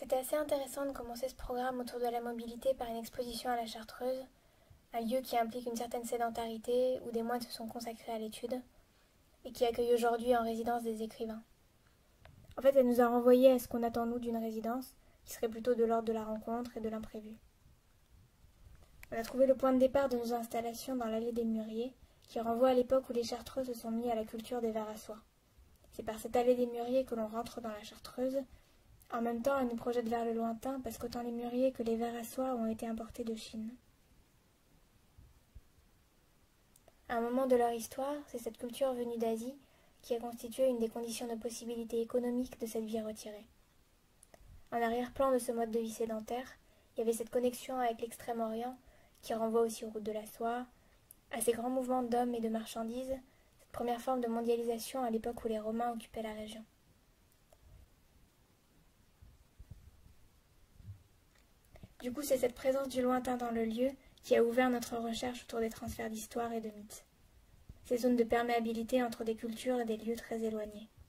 C'était assez intéressant de commencer ce programme autour de la mobilité par une exposition à la Chartreuse, un lieu qui implique une certaine sédentarité où des moines se sont consacrés à l'étude et qui accueille aujourd'hui en résidence des écrivains. En fait, elle nous a renvoyé à ce qu'on attend nous d'une résidence, qui serait plutôt de l'ordre de la rencontre et de l'imprévu. On a trouvé le point de départ de nos installations dans l'allée des Mûriers, qui renvoie à l'époque où les Chartreux se sont mis à la culture des vers à soie. C'est par cette allée des Mûriers que l'on rentre dans la Chartreuse. En même temps, elle nous projette vers le lointain, parce qu'autant les mûriers que les vers à soie ont été importés de Chine. À un moment de leur histoire, c'est cette culture venue d'Asie qui a constitué une des conditions de possibilité économique de cette vie retirée. En arrière-plan de ce mode de vie sédentaire, il y avait cette connexion avec l'Extrême-Orient qui renvoie aussi aux routes de la soie, à ces grands mouvements d'hommes et de marchandises, cette première forme de mondialisation à l'époque où les Romains occupaient la région. Du coup, c'est cette présence du lointain dans le lieu qui a ouvert notre recherche autour des transferts d'histoire et de mythes. Ces zones de perméabilité entre des cultures et des lieux très éloignés.